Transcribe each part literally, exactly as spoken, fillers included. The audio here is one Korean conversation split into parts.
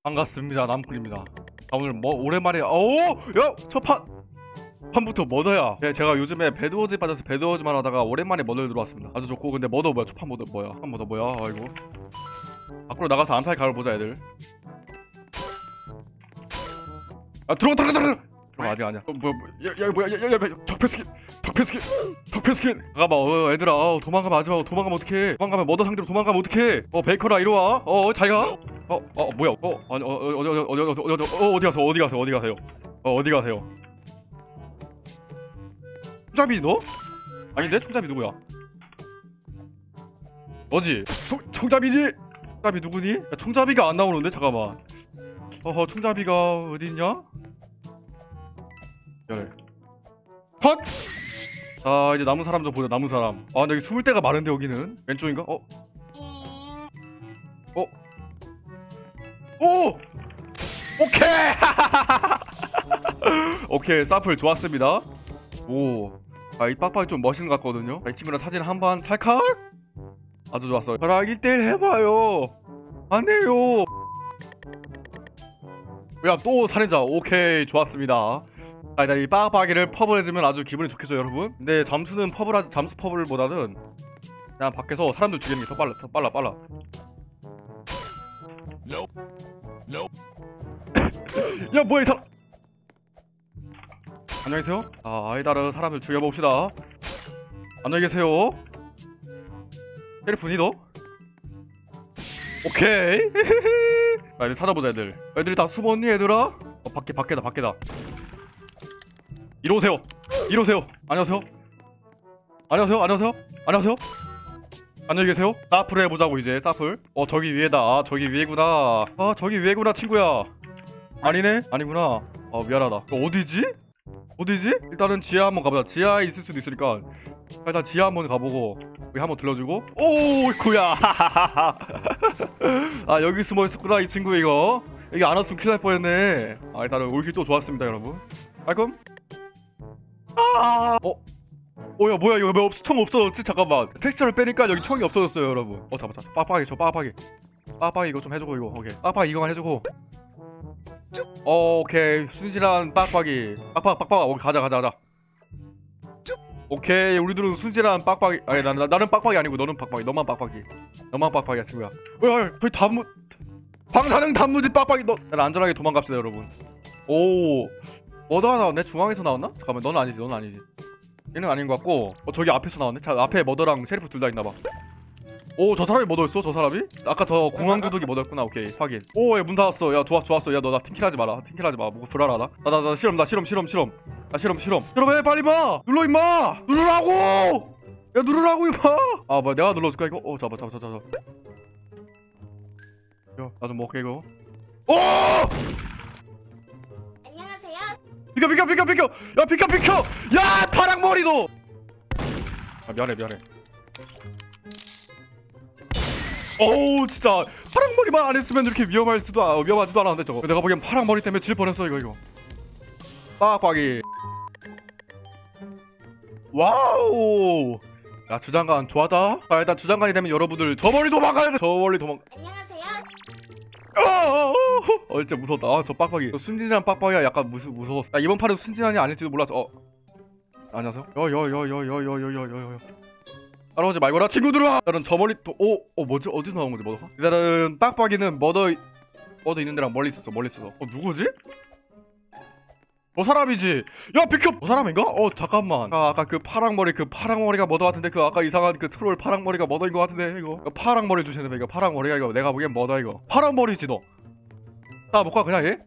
반갑습니다. 남쿨입니다. 아, 오늘 뭐 오랜만에 오! 야! 첫 판! 판부터 머더야. 네, 제가 요즘에 배드워즈 빠져서 배드워즈만 하다가 오랜만에 머더를 들어왔습니다. 아주 좋고. 근데 머더 뭐야? 첫판 머더 뭐야? 한 머더 뭐야? 아이고. 밖으로 나가서 암살 각을 보자 애들. 아 들어가 들어가 들어가! 들어가 아직 아니야. 어, 뭐야 뭐, 야, 야 뭐야 야야 야, 적폐 스킨 적폐 스킨 적폐 스킨. 잠깐만 어 얘들아 어, 도망가면 하지마. 도망가면 어떡해. 도망가면 머더 상대로 도망가면 어떡해. 어 베이커라 이리와. 어 자기가 어 어 뭐야 어 아니 어 어디 어디 어디 어디 어디 어 어디 가서 어디 가서 어디 가세요. 어 어디 가세요. 총잡이 너? 아닌데 총잡이 누구야? 너지? 총 총잡이지? 총잡이 누구니? 야, 총잡이가 안 나오는데 잠깐만. 어허 총잡이가 어디 있냐? 그래. 컷! 자 이제 남은 사람 좀 보자. 남은 사람. 아 근데 여기 숨을 데가 많은데 여기는 왼쪽인가? 어? 어? 오! 오케이! 오케이 사플 좋았습니다. 오. 아 이 빡빡이 좀 멋있는 것 같거든요. 자, 이 친구랑 사진 한번 찰칵! 아주 좋았어요. 저랑 일 대일 해봐요. 안해요. 야 또 살인자. 오케이 좋았습니다. 자 일단 이 빡빡이를 펍을 해주면 아주 기분이 좋겠죠 여러분. 근데 잠수는 펍을 하지 잠수 펍을보다는 그냥 밖에서 사람들 죽이는 게 더 빨라 더 빨라 빨라. 야 뭐야 이 사람. 안녕하세요. 아 아이다르 사람들 죽여봅시다. 안녕히 계세요. 셰리프니 너? 오케이. 자 이제 찾아보자 애들. 애들이 다 숨었니 얘들아? 어 밖에 밖에다 밖에다. 이러오세요. 이러오세요. 안녕하세요. 안녕하세요. 안녕하세요. 안녕하세요. 안녕히 계세요. 사플 해보자고 이제 사플. 어 저기 위에다. 아 저기 위에구나. 아 저기 위에구나 친구야. 아니네? 아니구나. 어 미안하다. 어디지? 어디지? 일단은 지하 한번 가보자. 지하에 있을 수도 있으니까 일단 지하 한번 가보고 여기 한번 들러주고. 오 구야. 아 여기 숨어있었구나 이 친구 이거. 여기 안 왔으면 큰일 날 뻔했네. 아 일단은 올킬 또 좋았습니다 여러분. 깔끔. 아 어? 어야 뭐야 이거 왜 없, 총 없어졌지? 잠깐만 텍스처를 빼니까 여기 총이 없어졌어요 여러분. 어 잡아 잡아 빡빡이 저 빡빡이 빡빡이 이거 좀 해주고 이거 오케이 빡빡이 이거만 해주고. 어, 오케이 순진한 빡빡이 빡빡 빡빡 오케이 가자 가자 가자. 오케이 우리들은 순진한 빡빡이. 아니 나, 나, 나는 빡빡이 아니고 너는 빡빡이. 너만 빡빡이. 너만 빡빡이야 친구야. 어이 거의 단무 방사능 단무지 빡빡이. 너 난 안전하게 도망갑시다 여러분. 오 머더 하나 나왔네? 중앙에서 나왔나? 잠깐만 넌 아니지 넌 아니지. 얘는 아닌 것 같고. 어 저기 앞에서 나왔네? 자 앞에 머더랑 셰리프 둘 다 있나봐. 오 저 사람이 머더였어 저 사람이? 아까 저 공항도둑이 머더였구나. 오케이 확인. 오 얘 문 닫았어. 야 좋아 좋았어. 야 너 나 팀킬하지 마라. 팀킬하지 마. 뭐 불알아나? 나 나 나 실험 나 실험 실험 실험 나 실험 실험. 여러분 빨리 봐. 눌러 임마. 누르라고. 야 누르라고 임마. 아 뭐야 내가 눌러줄까 이거? 어 잡아 잡아 잡아 잡아. 야 나 좀 먹게 이거. 오! 비켜 비켜 비켜 비켜. 야 비켜 비켜. 야 파랑머리도. 아 미안해 미안해. 어우 진짜 파랑머리만 안 했으면 이렇게 위험할 수도 아, 위험하지도 않았는데 저거. 내가 보기엔 파랑머리 때문에 질 뻔했어 이거 이거. 빡빡이. 와우. 야 주장관 좋아다. 아 일단 주장관이 되면 여러분들 저 멀리 도망가야 돼. 저 멀리 도망. 안녕하세요. 어, 어 진짜 무섭다. 아, 저 빡빡이. 저 순진한 빡빡이가 약간 무서 무서웠어. 야, 이번 판은 순진한이 아닐지도 몰랐어. 어. 안녕하세요. 여여여여여여여여여. 따라오지 말거라 친구들아. 나는 저 멀리 또 오, 어 뭐지? 어디서 나온 건지 머더가? 일단은 빡빡이는 머더 머더 있는 데랑 멀리 있었어. 멀리 있었어. 어 누구지? 저 사람이지. 야 비켜. 저 사람인가? 어 잠깐만. 아, 아까 그 파랑머리 그 파랑머리가 머더 같은데 그 아까 이상한 그 트롤 파랑머리가 머더인 것 같은데 이거. 이거 파랑머리 주시는 거 이거 파랑머리가 이거 내가 보기엔 머더 이거. 파랑머리지 너. 나 못 가 그냥 얘?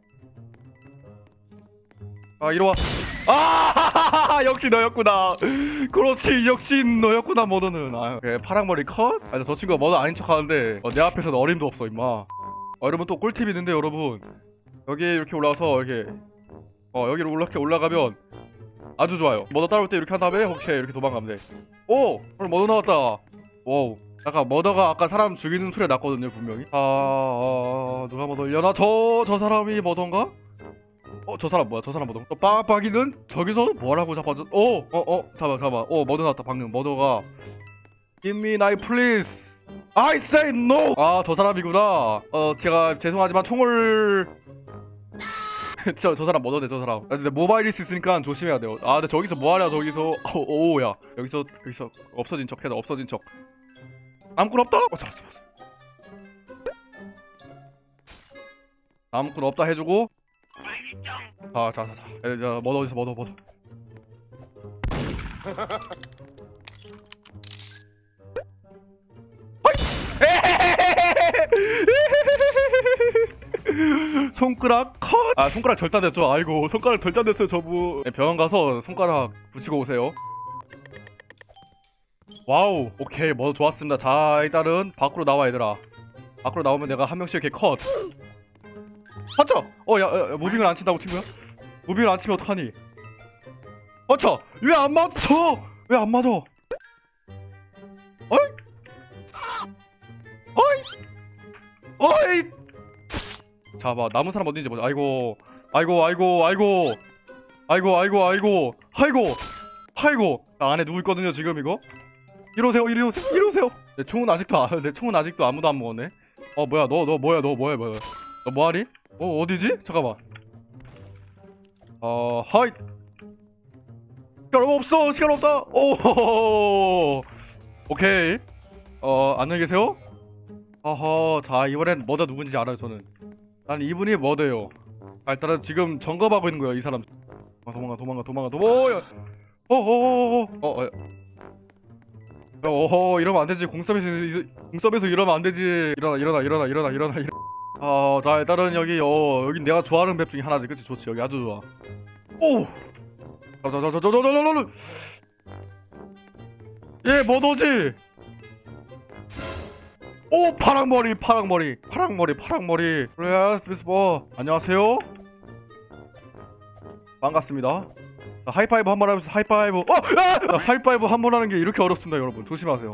아 이리와. 아 역시 너였구나. 그렇지 역시 너였구나 머더는. 아 그래 파랑머리 컷? 아 저 친구가 머더 아닌 척 하는데 어, 내 앞에서는 어림도 없어 임마. 어, 여러분 또 꿀팁이 있는데 여러분 여기 이렇게 올라와서 이렇게 어 여기로 이렇게 올라가면 아주 좋아요. 머더 따라올 때 이렇게 한 다음에 오케이 이렇게 도망가면 돼. 오! 오늘 머더 나왔다. 와우. 아까 머더가 아까 사람 죽이는 소리가 났거든요 분명히. 아, 아 누가 머더려나? 저, 저 사람이 머더인가? 어 저 사람 뭐야? 저 사람 머더. 저 빡빡이는 저기서 뭐라고 잡아줘? 오! 어 어 잡아 잡아. 어 머더 나왔다 방금. 머더가 Give me knife please. I say no. 아, 저 사람이구나. 어, 제가 죄송하지만 총을 저, 저 사람 뭐 얻어내, 저 사람. 아, 근데 모바일이 있으니까 조심해야 돼요. 아, 근데 저기서 뭐하냐, 저기서. 오, 오, 야. 여기서, 여기서 없어진 척 해라, 없어진 척. 아무것도 없다? 어, 잡았어, 잡았어. 아무것도 없다 해주고. 자, 자, 자, 자. 에, 자, 뭐 어디서, 뭐 얻어, 뭐 얻어. 손가락 컷! 아, 손가락 절단됐죠. 아이고, 손가락 절단됐어요, 저분. 네, 병원 가서 손가락 붙이고 오세요. 와우, 오케이, 뭐 좋았습니다. 자, 일단은 밖으로 나와, 얘들아. 밖으로 나오면 내가 한 명씩 이렇게 컷. 맞죠? 어, 야, 야, 무빙을 안 친다고, 친구야? 무빙을 안 치면 어떡하니? 맞죠? 왜 안 맞춰? 왜 안 맞아? 어이? 어이? 어이? 자, 봐, 남은 사람 어딘지 보자. 아이고, 아이고, 아이고, 아이고, 아이고, 아이고, 아이고, 아이고, 아이고. 나 안에 누구 있거든요, 지금 이거. 이러세요, 이러세요, 이러세요. 내 총은 아직도 안, 내 총은 아직도 아무도 안 먹었네. 어, 뭐야, 너, 너 뭐야, 너 뭐야, 뭐야. 너 뭐하니? 어, 어디지? 잠깐만. 어, 하이. 시간 없어, 시간 없다. 오, 오케이. 어, 안녕히 계세요. 어허, 자, 이번엔 뭐다 누군지 알아요, 저는. 난 이분이 뭐대요. 아, 일단은 지금 점검하고 있는 거야, 이 사람. 아, 도망가, 도망가, 도망가, 도망가. 어어어어, 어, 어, 어허, 이러면 안 되지. 공섭에서 공섭에서 이러면 안 되지. 일어나, 일어나, 일어나, 일어나, 일어나, 일어나. 어, 자, 일단은 여기, 어, 여기 내가 좋아하는 맵 중에 하나지, 그치? 좋지, 여기 아주 좋아. 오, 자, 자, 자, 자, 자, 자, 자, 자, 얘 뭐더지? 오, 파랑머리, 파랑머리, 파랑머리, 파랑머리. 그래, 스피스버. 안녕하세요. 반갑습니다. 자, 하이파이브 한 번 하면서 하이파이브. 어, 아! 하이파이브 한 번 하는 게 이렇게 어렵습니다, 여러분. 조심하세요.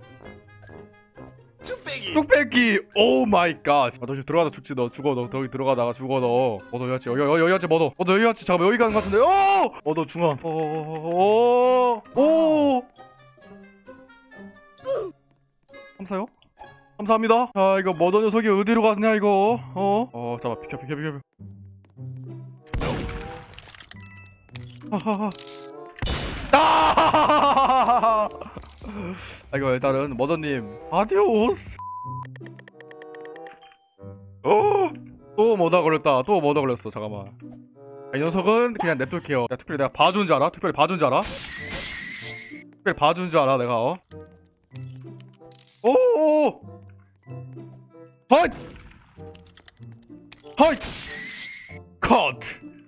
뚝배기. 뚝배기. 오 마이 갓. 아, 너 지금 들어가다 죽지. 너 죽어. 너 여기 들어가다가 죽어. 너. 어, 너 여기 왔지. 여기 여기 여기 왔지. 뭐 너. 어, 너 여기 왔지. 잠깐만, 여기 가는 것 같은데. 어, 어, 너 중앙. 어, 오, 오. 감사요. 감사합니다. 자, 이거 머더 녀석이 어디로 갔냐 이거. 어? 어, 잠깐만, 비켜, 비켜, 비켜. 하하하. 아! 아, 이거 일단은 머더님 아디오스. 어, 또 뭐다 걸렸다. 또 뭐다 걸렸어. 잠깐만. 아, 이 녀석은 그냥 냅둘게요. 야, 특별히 내가 봐준 줄 알아? 특별히 봐준 줄 알아? 특별히 봐준 줄 알아, 내가. 어? 오오오. 헛! 헛! 컷!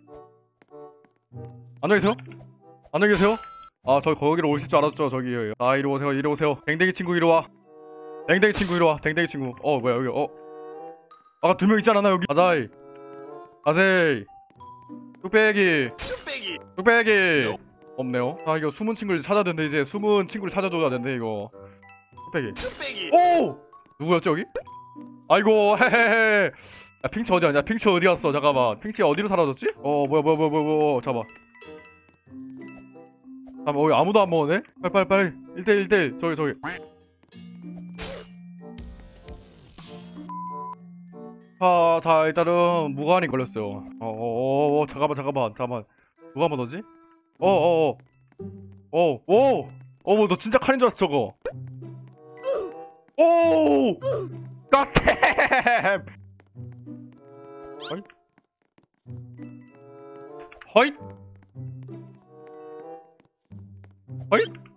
안녕히 계세요? 안녕히 계세요? 아, 저 거기로 오실 줄 알았죠, 저기. 아, 이리 오세요, 이리 오세요. 댕댕이 친구 이리 와. 댕댕이 친구 이리 와, 댕댕이 친구. 어, 뭐야, 여기, 어. 아까 두 명 있지 않았나, 여기? 아자이. 아세이. 뚝배기. 뚝배기. 뚝배기. 없네요. 아, 이거 숨은 친구를 찾아야 되는데, 이제 숨은 친구를 찾아줘야 되는데, 이거. 뚝배기. 뚝배기. 오! 누구였지, 여기? 아이고, 헤헤헤. 야, 핑치 어디 갔냐? 핑치 어디 갔어? 잠깐만. 핑치 어디로 사라졌지? 어, 뭐야, 뭐야, 뭐야, 뭐야, 뭐야. 잠깐만. 잠깐만, 여기 아무도 안 먹었네? 빨리, 빨리, 빨리. 일 대 일, 일 대 일. 저기, 저기. 아, 자, 일단은 무관이 걸렸어요. 어, 어, 어, 어, 잠깐만, 잠깐만, 잠깐만. 누가 한번 넣지? 어, 어, 어. 어, 오! 어, 뭐, 너 진짜 칼인 줄 알았어, 저거. 오! 갓템! 허잇? 허잇? 허잇?